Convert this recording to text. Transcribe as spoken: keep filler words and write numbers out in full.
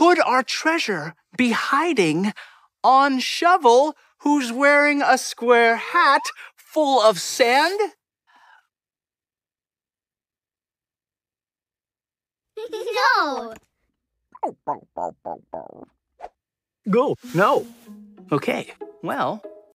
Could our treasure be hiding on Shovel, who's wearing a square hat full of sand? No. Go. No. Okay, well,